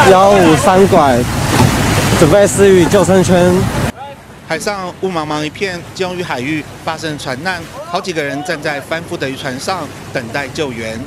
153拐，准备施予救生圈。 海上雾茫茫一片，基隆屿海域发生船难，好几个人站在翻覆的渔船上等待救援。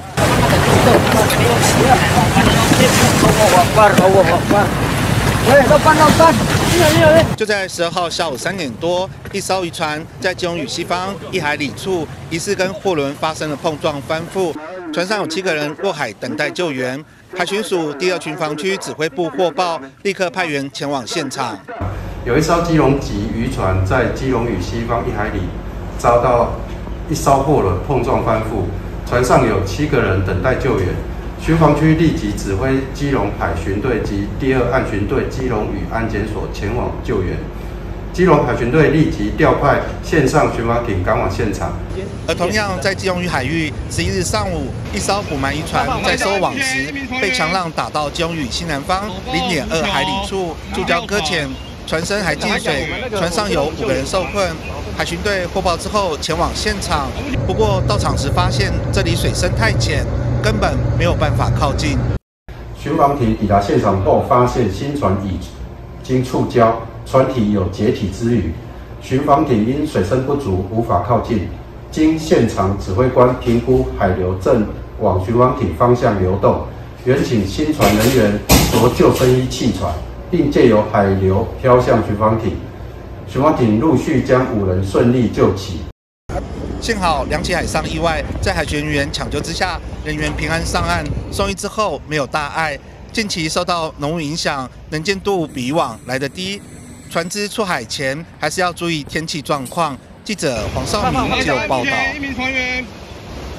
就在12号下午3点多，一艘渔船在基隆屿西方1海里处，疑似跟货轮发生了碰撞翻覆，船上有7个人落海等待救援。海巡署第2巡防区指挥部获报，立刻派员前往现场。 有一艘基隆籍渔船在基隆屿西方1海里遭到一艘货轮碰撞翻覆，船上有7个人等待救援。巡防区立即指挥基隆海巡队及第2岸巡队基隆屿安检所前往救援。基隆海巡队立即调派线上巡防艇赶往现场。 而同样在基隆屿海域，11日上午，一艘捕鳗渔船在收网时被强浪打到基隆屿西南方0.2海里处，触礁搁浅，船身还进水，船上有5个人受困。海巡队获报之后前往现场，不过到场时发现这里水深太浅，根本没有办法靠近。 巡防艇抵达现场后，发现新船已经触礁，船体有解体之虞。巡防艇因水深不足，无法靠近。经现场指挥官评估海流正往巡防艇方向流动，原请新船人员着救生衣弃船，并借由海流飘向巡防艇。巡防艇陆续将5人顺利救起。 幸好2起海上意外在海巡人员抢救之下，人员平安上岸，送医之后没有大碍。近期受到浓雾影响，能见度比以往来得低，船只出海前还是要注意天气状况。记者黄少明就报道。